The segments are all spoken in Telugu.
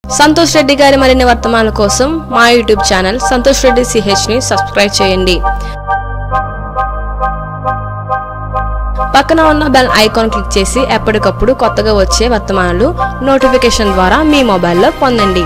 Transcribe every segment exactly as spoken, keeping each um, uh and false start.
సంతోష్ రెడ్డి గారి మరిన్ని వర్తమానాల కోసం మా YouTube channel Santosh Reddy CH ని సబ్స్క్రైబ్ చేయండి. పక్కన ఉన్న బెల్ ఐకాన్ క్లిక్ చేసి ఎప్పటికప్పుడు కొత్తగా వచ్చే వర్తమానాలు నోటిఫికేషన్ ద్వారా మీ మొబైల్లో పొందండి.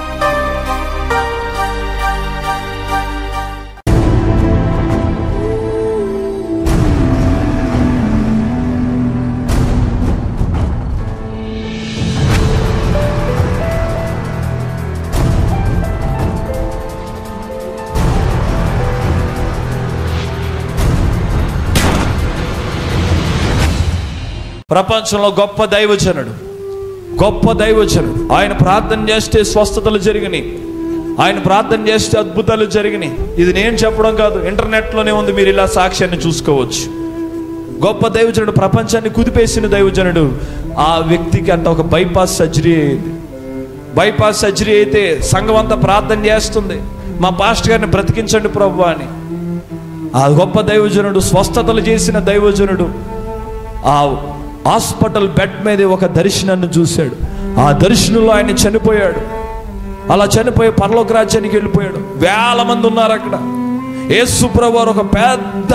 ప్రపంచంలో గొప్ప దైవజనుడు, గొప్ప దైవజనుడు. ఆయన ప్రార్థన చేస్తే స్వస్థతలు జరిగినాయి, ఆయన ప్రార్థన చేస్తే అద్భుతాలు జరిగినాయి. ఇది నేను చెప్పడం కాదు, ఇంటర్నెట్లోనే ఉంది, మీరు ఇలా సాక్ష్యాన్ని చూసుకోవచ్చు. గొప్ప దైవజనుడు, ప్రపంచాన్ని కుదిపేసిన దైవజనుడు. ఆ వ్యక్తికి అంత ఒక బైపాస్ సర్జరీ అయింది. బైపాస్ సర్జరీ అయితే సంఘం అంతా ప్రార్థన చేస్తుంది, మా పాస్టర్ గారిని బ్రతికించండి ప్రభువా అని. ఆ గొప్ప దైవజనుడు, స్వస్థతలు చేసిన దైవజనుడు, ఆ హాస్పిటల్ బెడ్ మీద ఒక దర్శనాన్ని చూశాడు. ఆ దర్శనంలో ఆయన చనిపోయాడు. అలా చనిపోయి పరలోక రాజ్యానికి వెళ్ళిపోయాడు. వేల మంది ఉన్నారు అక్కడ. యేసు ప్రభువారు ఒక పెద్ద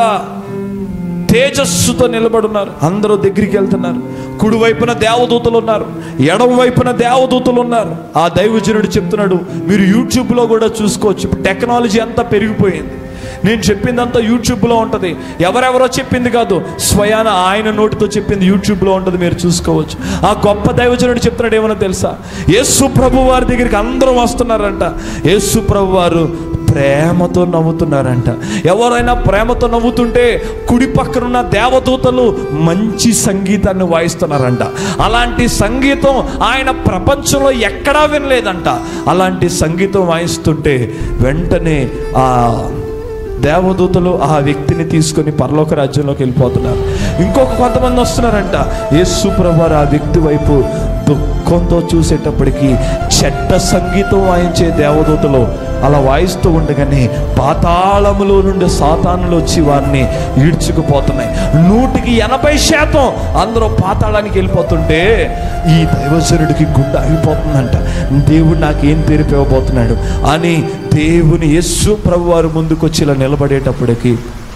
తేజస్సుతో నిలబడి ఉన్నారు. అందరూ దగ్గరికి వెళ్తున్నారు. కుడి వైపున దేవదూతలు ఉన్నారు, ఎడమ వైపున దేవదూతలు ఉన్నారు. ఆ దైవజనుడు చెప్తున్నాడు, మీరు యూట్యూబ్లో కూడా చూసుకోవచ్చు. ఇప్పుడు టెక్నాలజీ అంతా పెరిగిపోయింది. నేను చెప్పిందంతా యూట్యూబ్లో ఉంటుంది. ఎవరెవరో చెప్పింది కాదు, స్వయాన ఆయన నోటితో చెప్పింది యూట్యూబ్లో ఉంటుంది, మీరు చూసుకోవచ్చు. ఆ గొప్ప దైవజనుడు చెప్తున్నాడు ఏమన్నా తెలుసా? యేసు ప్రభు వారి దగ్గరికి అందరూ వస్తున్నారంట. యేసు ప్రభు వారు ప్రేమతో నవ్వుతున్నారంట. ఎవరైనా ప్రేమతో నవ్వుతుంటే కుడి పక్కనున్న దేవదూతలు మంచి సంగీతాన్ని వాయిస్తున్నారంట. అలాంటి సంగీతం ఆయన ప్రపంచంలో ఎక్కడా వినలేదంట. అలాంటి సంగీతం వాయిస్తుంటే వెంటనే ఆ దేవదూతలు ఆ వ్యక్తిని తీసుకొని పరలోక రాజ్యంలోకి వెళ్ళిపోతున్నారు. ఇంకొక కొంతమంది వస్తున్నారంట. యేసు ప్రభువారు ఆ వ్యక్తి వైపు దుఃఖంతో చూసేటప్పటికి చెడ్డ సంగీతం వాయించే దేవదూతలు అలా వాయిస్తూ ఉండగానే పాతాళములో నుండి సాతానులు వచ్చి వారిని ఈడ్చుకుపోతున్నాయి. నూటికి ఎనభై శాతం అందరూ పాతాళానికి వెళ్ళిపోతుంటే ఈ దైవజనుడికి గుండె ఆగిపోతుందంట. దేవుడు నాకేం తీర్పు ఇవ్వబోతున్నాడు అని దేవుని యేసు ప్రభువారు ముందుకు వచ్చి ఇలా నిలబడేటప్పటికి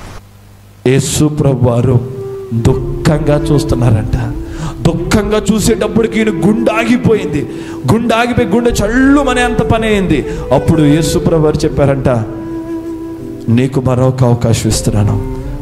యేసు ప్రభువారు దుఃఖంగా చూస్తున్నారంట. దుఃఖంగా చూసేటప్పటికి ఈయన గుండె ఆగిపోయింది. గుండె ఆగిపోయి గుండె చల్లు మనే అంత పని అయింది. అప్పుడు యేసు ప్రభువారు చెప్పారంట, నీకు మరొక అవకాశం ఇస్తున్నాను.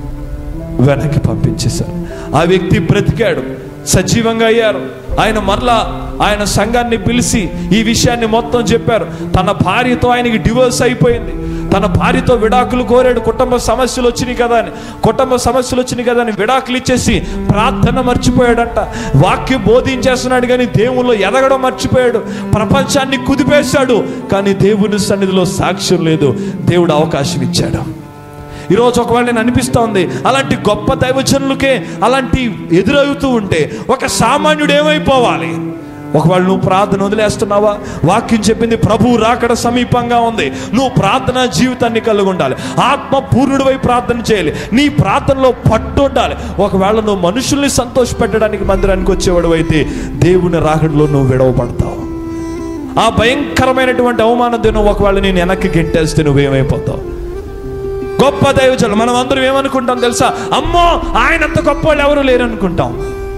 వెనక్కి పంపించేశారు. ఆ వ్యక్తి బ్రతికాడు, సజీవంగా అయ్యారు. ఆయన మరలా ఆయన సంఘాన్ని పిలిచి ఈ విషయాన్ని మొత్తం చెప్పారు. తన భార్యతో ఆయనకి డివోర్స్ అయిపోయింది. తన భార్యతో విడాకులు కోరాడు. కుటుంబ సమస్యలు వచ్చినాయి కదా అని కుటుంబ సమస్యలు వచ్చినాయి కదా అని విడాకులు ఇచ్చేసి ప్రార్థన మర్చిపోయాడంట. వాక్యం బోధించేస్తున్నాడు కానీ దేవుల్లో ఎదగడం మర్చిపోయాడు. ప్రపంచాన్ని కుదిపేశాడు కానీ దేవుని సన్నిధిలో సాక్ష్యం లేదు. దేవుడు అవకాశం ఇచ్చాడు. ఈరోజు ఒకవేళ నేను అనిపిస్తూ ఉంది, అలాంటి గొప్ప దైవజనులకే అలాంటి ఎదురవుతూ ఉంటే ఒక సామాన్యుడు ఏమైపోవాలి? ఒకవేళ నువ్వు ప్రార్థన వదిలేస్తున్నావా? వాక్యం చెప్పింది ప్రభువు రాకడ సమీపంగా ఉంది. నువ్వు ప్రార్థన జీవితాన్ని కలిగి ఉండాలి. ఆత్మ పూర్ణుడివై ప్రార్థన చేయాలి. నీ ప్రార్థనలో పట్టు ఉండాలి. ఒకవేళ నువ్వు మనుషుల్ని సంతోషపెట్టడానికి మందిరానికి వచ్చేవాడు అయితే దేవుని రాకడలో నువ్వు విడవబడతావు. ఆ భయంకరమైనటువంటి అవమానం దినం ఒకవేళ నేను వెనక్కి గెంటేస్తే నువ్వేమైపోతావు? గొప్ప దైవజనులు మనం అందరం ఏమనుకుంటాం తెలుసా? అమ్మో ఆయనంత గొప్ప వాళ్ళు ఎవరు లేరు అనుకుంటాం.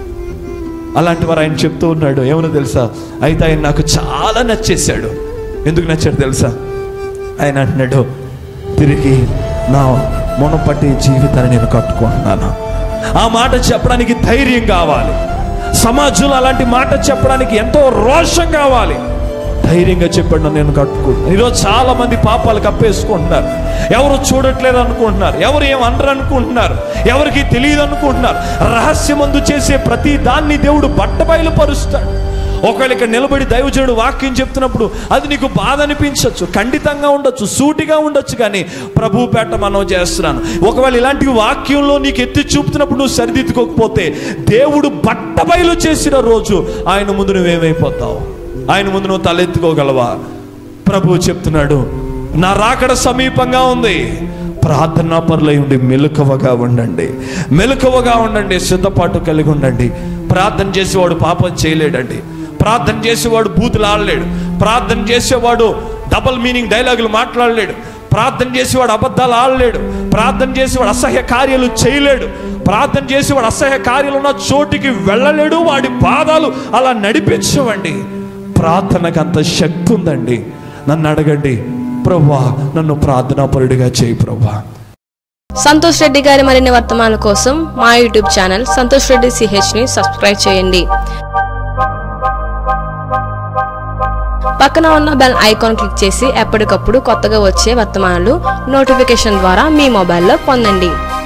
అలాంటి వారు ఆయన చెప్తూ ఉన్నాడు ఏమన్నా తెలుసా? అయితే ఆయన నాకు చాలా నచ్చేశాడు. ఎందుకు నచ్చాడు తెలుసా? ఆయన అంటున్నాడు, తిరిగి నా మునపటి జీవితాన్ని నేను కట్టుకుంటున్నాను. ఆ మాట చెప్పడానికి ధైర్యం కావాలి. సమాజంలో అలాంటి మాట చెప్పడానికి ఎంతో రోషం కావాలి. ధైర్యంగా చెప్పండి, నేను కట్టుకుంటున్నాను. ఈరోజు చాలా మంది పాపాలు కప్పేసుకుంటున్నారు. ఎవరు చూడట్లేదు అనుకుంటున్నారు, ఎవరు ఏమనరు అనుకుంటున్నారు, ఎవరికి తెలియదు అనుకుంటున్నారు. రహస్యమందు చేసే ప్రతి దాన్ని దేవుడు బట్టబయలు పరుస్తాడు. ఒకవేళ ఇక్కడ నిలబడి దైవజనుడు వాక్యం చెప్తున్నప్పుడు అది నీకు బాధ అనిపించవచ్చు, ఖండితంగా ఉండొచ్చు, సూటిగా ఉండొచ్చు, కానీ ప్రభు పేట మనం చేస్తున్నాను. ఒకవేళ ఇలాంటి వాక్యంలో నీకు ఎత్తి చూపుతున్నప్పుడు నువ్వు సరిదిద్దుకోకపోతే దేవుడు బట్టబయలు చేసిన రోజు ఆయన ముందు నువ్వేమైపోతావు? ఆయన ముందు నువ్వు తలెత్తుకోగలవా? ప్రభువు చెప్తున్నాడు, నా రాకడ సమీపంగా ఉంది. ప్రార్థనా పరులై ఉండి మెలకువగా ఉండండి, మెలకువగా ఉండండి, సిద్ధపాటు కలిగి ఉండండి. ప్రార్థన చేసేవాడు పాపం చేయలేడండి. ప్రార్థన చేసేవాడు బూతులు ఆడలేడు. ప్రార్థన చేసేవాడు డబల్ మీనింగ్ డైలాగులు మాట్లాడలేడు. ప్రార్థన చేసేవాడు అబద్ధాలు ఆడలేడు. ప్రార్థన చేసేవాడు అసహ్య కార్యాలు చేయలేడు. ప్రార్థన చేసేవాడు అసహ్య కార్యాలు ఉన్న చోటికి వెళ్ళలేడు. వాడి పాదాలు అలా నడిపించవండి. ప్రార్థనకు అంత శక్తి ఉందండి. నన్ను అడగండి, ప్రభువా నన్ను ప్రార్థనాపరుడిగా చేయి ప్రభువా. సంతోష్ రెడ్డి గారి మరిన్ని వర్తమానాల కోసం మా YouTube channel Santosh Reddy CH ని సబ్స్క్రైబ్ చేయండి. పక్కన ఉన్న బెల్ ఐకాన్ క్లిక్ చేసి ఎప్పటికప్పుడు కొత్తగా వచ్చే వర్తమానాలు నోటిఫికేషన్ ద్వారా మీ మొబైల్లో పొందండి.